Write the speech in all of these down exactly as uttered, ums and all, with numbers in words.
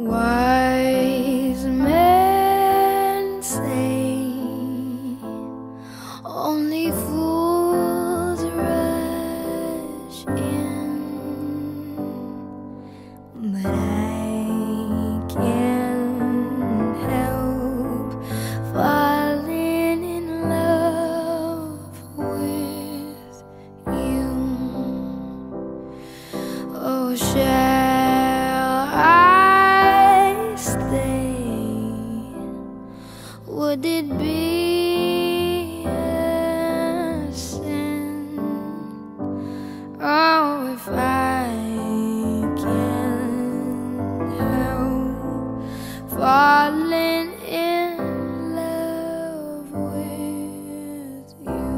Wise men say only fools rush in, but I can't help falling in love with you. Oh, shall I stay? Would it be a sin? Oh, if I can't help falling in love with you.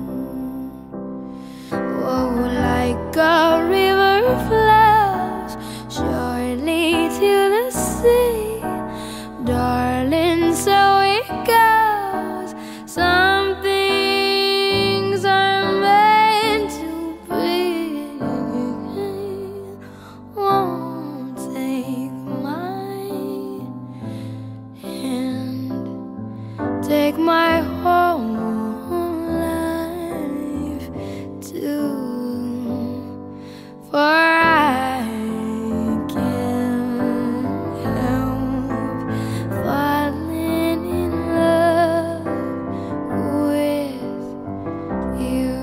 Oh, like a river flows surely to the sea, darling, so it goes. Some things are meant to be. Won't take my hand, take my whole life too, for I can't help falling in love with you.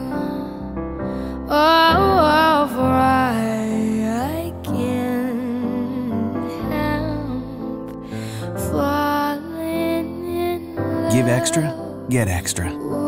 Oh, oh, for I, I can't help falling in love. Give extra, get extra.